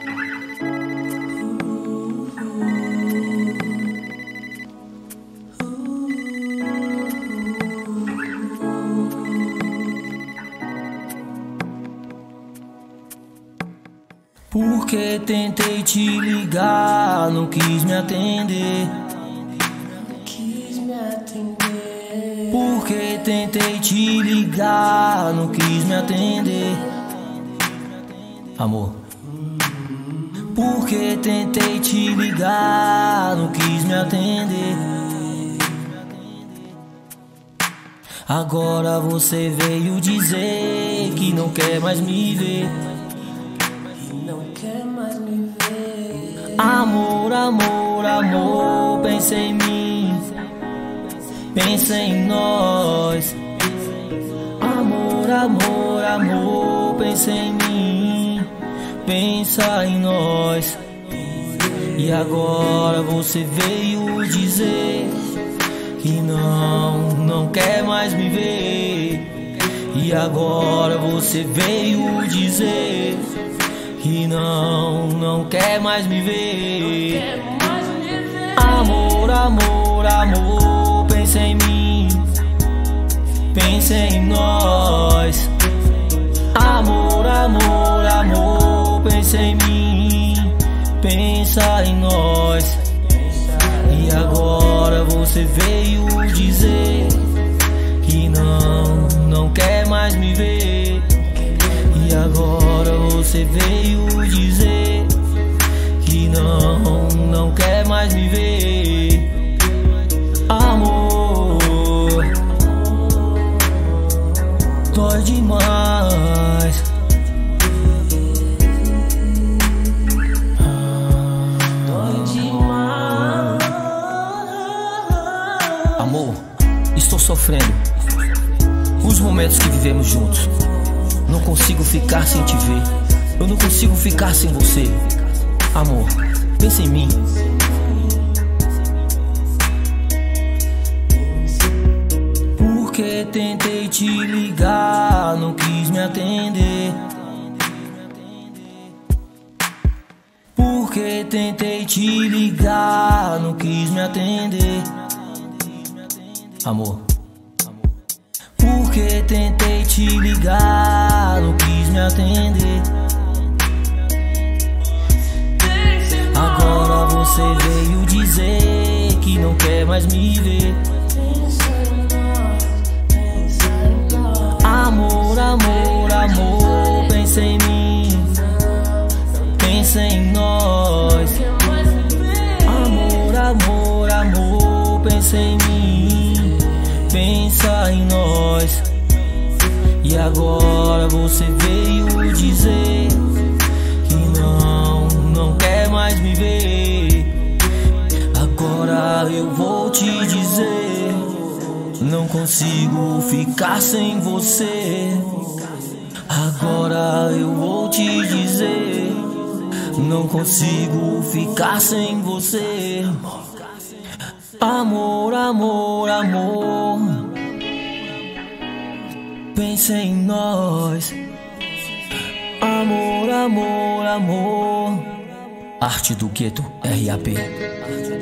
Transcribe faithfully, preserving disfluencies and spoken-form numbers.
Porque tentei te ligar, não quis me atender. Porque tentei te ligar, não quis me atender. Amor. Porque tentei te ligar, não quis me atender. Agora você veio dizer que não quer mais me ver. Não quer mais me ver. Amor, amor, amor, pensa em mim, pensa em nós. Amor, amor, amor, pensa em mim, pensa em nós. E agora você veio dizer que não, não quer mais me ver. E agora você veio dizer que não, não quer mais me ver. Amor, amor, amor, pensa em mim, pensa em nós. Amor, amor, amor, pensa em mim, pensa em nós. E agora você veio dizer que não, não quer mais me ver. E agora você veio dizer que não, não quer mais me ver. Amor, dói demais. Dói demais. Amor, estou sofrendo os momentos que vivemos juntos. Não consigo ficar sem te ver. Eu não consigo ficar sem você. Amor, pensa em mim. Porque tentei te ligar, não quis me atender. Porque tentei te ligar, não quis me atender. Amor. Porque tentei te ligar, não quis me atender. Agora você veio dizer que não quer mais me ver. Amor, amor, amor, pensa em mim, pensa em nós. Amor, amor, amor, pensa em mim, pensa em nós. E agora você veio dizer que não, não quer mais me ver. Agora eu vou te dizer, não consigo ficar sem você. Agora eu vou te dizer, não consigo ficar sem você. Amor, amor, amor, pensa em nós. Amor, amor, amor. Arte do Gueto, R A P.